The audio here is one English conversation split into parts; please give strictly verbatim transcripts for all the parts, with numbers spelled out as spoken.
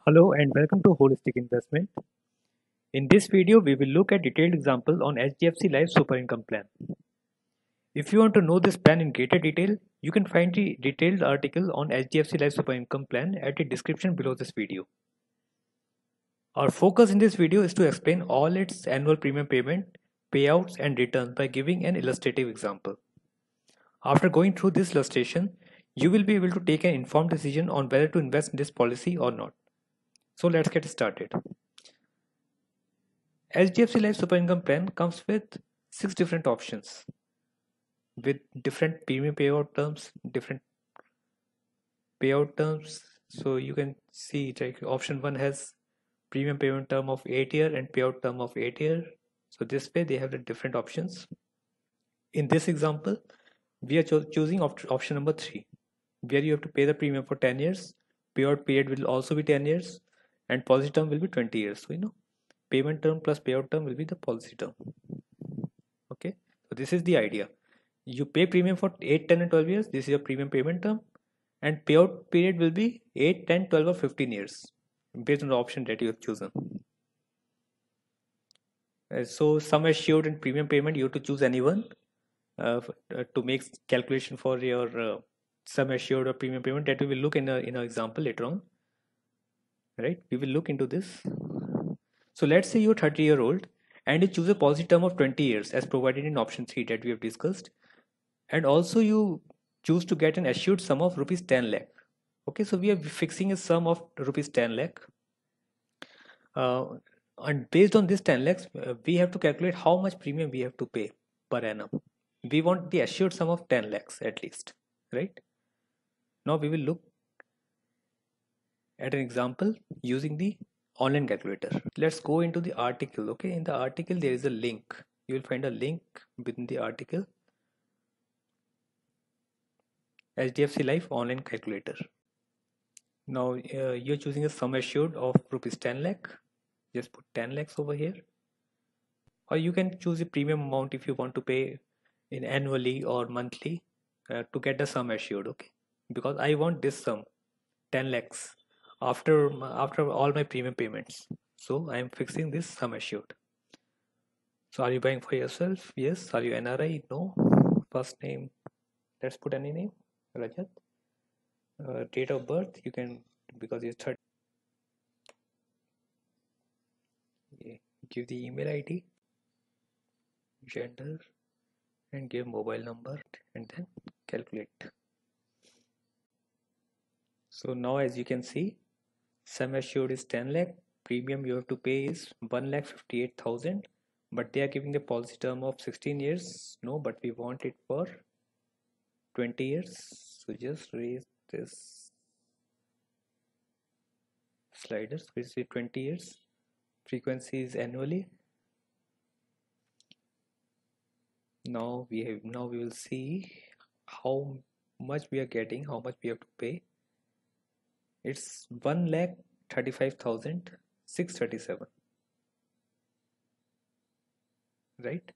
Hello and welcome to Holistic Investment. In this video, we will look at detailed example on H D F C Life Super Income Plan. If you want to know this plan in greater detail, you can find the detailed article on H D F C Life Super Income Plan at the description below this video. Our focus in this video is to explain all its annual premium payment, payouts and returns by giving an illustrative example. After going through this illustration, you will be able to take an informed decision on whether to invest in this policy or not. So let's get started. H D F C Life Super Income Plan comes with six different options with different premium payout terms, different payout terms. So you can see like option one has premium payment term of eight year and payout term of eight year. So this way they have the different options. In this example, we are cho choosing op option number three, where you have to pay the premium for ten years. Payout period will also be ten years, and policy term will be twenty years. So you know, payment term plus payout term will be the policy term. Okay, so this is the idea. You pay premium for eight, ten and twelve years. This is your premium payment term, and payout period will be eight, ten, twelve or fifteen years based on the option that you have chosen. Uh, so sum assured and premium payment, you have to choose anyone uh, uh, to make calculation for your uh, sum assured or premium payment. That we will look in a in an example later on. Right? We will look into this. So let's say you're thirty year old and you choose a policy term of twenty years as provided in option three that we have discussed, and also you choose to get an assured sum of rupees ten lakh. Okay, so we are fixing a sum of rupees ten lakh, uh, and based on this ten lakhs, uh, we have to calculate how much premium we have to pay per annum. We want the assured sum of ten lakhs at least, right? Now we will look at an example using the online calculator. Let's go into the article. Okay, in the article there is a link. You will find a link within the article. H D F C Life online calculator. Now uh, you're choosing a sum assured of rupees ten lakh. Just put ten lakhs over here, or you can choose a premium amount if you want to pay in annually or monthly uh, to get the sum assured. Okay, because I want this sum ten lakhs after after all my premium payments, so I am fixing this sum assured. So are you buying for yourself? Yes. Are you N R I? No. First name, let's put any name, Rajat. Uh, date of birth, you can, because it's thirty. Give the email I D, gender, and give mobile number, and then calculate. So now as you can see, sum assured is ten lakh, premium you have to pay is one lakh fifty-eight thousand, but they are giving the policy term of sixteen years. No, but we want it for twenty years. So just raise this sliders, we say twenty years. Frequency is annually. Now we have now we will see how much we are getting, how much we have to pay. It's one lakh thirty-five thousand six thirty-seven, right?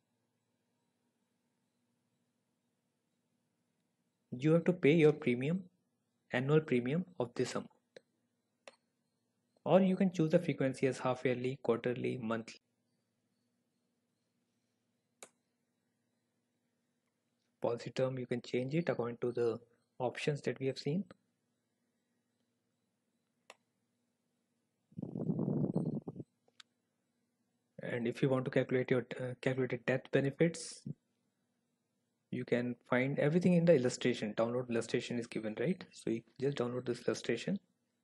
You have to pay your premium, annual premium of this amount, or you can choose the frequency as half yearly, quarterly, monthly. Policy term, you can change it according to the options that we have seen. And if you want to calculate your uh, calculated death benefits, you can find everything in the illustration. Download illustration is given, right? So you just download this illustration.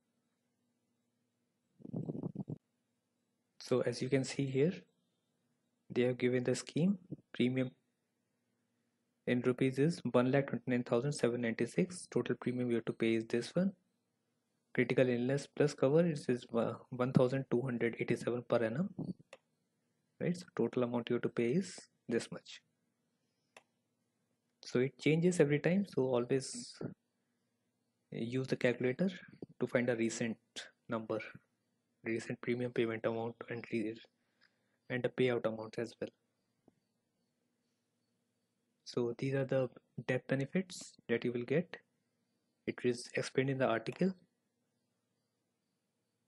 So as you can see here, they have given the scheme. Premium in rupees is one lakh twenty-nine thousand seven hundred ninety-six. Total premium you have to pay is this one. Critical illness plus cover is one thousand two hundred eighty-seven per annum, right? So total amount you have to pay is this much. So it changes every time, so always use the calculator to find a recent number, recent premium payment amount, and and the payout amount as well. So these are the death benefits that you will get. It is explained in the article.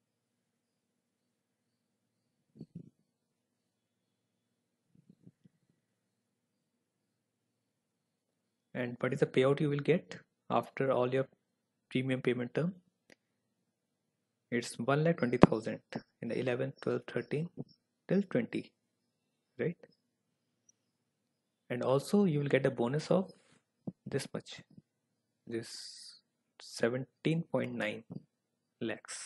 And what is the payout you will get after all your premium payment term? It's one lakh twenty thousand in the eleven, twelve, thirteen till twenty, right? And also you will get a bonus of this much, this seventeen point nine lakhs,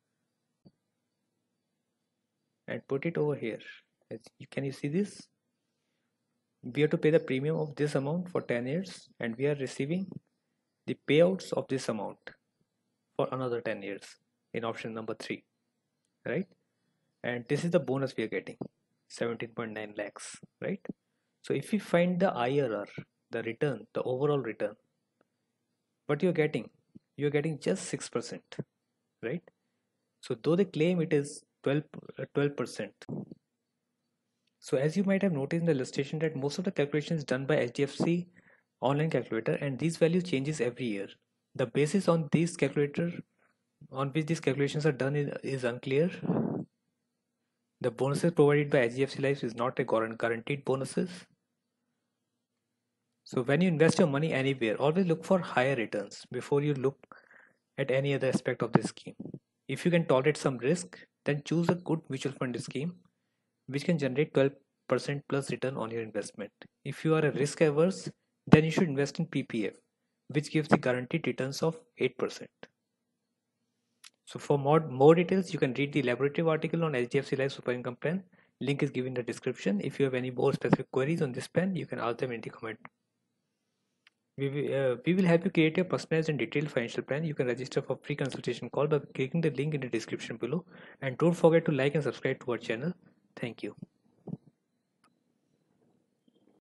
and put it over here. As you, can you see this? We have to pay the premium of this amount for ten years, and we are receiving the payouts of this amount for another ten years in option number three, right? And this is the bonus we are getting, seventeen point nine lakhs, right? So if we find the I R R, the return, the overall return, what you're getting, you're getting just six percent, right? So though they claim it is twelve, twelve percent. So as you might have noticed in the illustration that most of the calculations done by H D F C online calculator, and these values changes every year. The basis on these calculator on which these calculations are done is, is unclear. The bonuses provided by H D F C Life is not a guaranteed bonuses. So when you invest your money anywhere, always look for higher returns before you look at any other aspect of the scheme. If you can tolerate some risk, then choose a good mutual fund scheme which can generate twelve percent plus return on your investment. If you are a risk averse, then you should invest in P P F, which gives the guaranteed returns of eight percent. So for more, more details, you can read the elaborative article on H D F C Life Super Income Plan. Link is given in the description. If you have any more specific queries on this plan, you can ask them in the comment. We will, uh, we will help you create a personalized and detailed financial plan. You can register for free consultation call by clicking the link in the description below. And don't forget to like and subscribe to our channel. Thank you.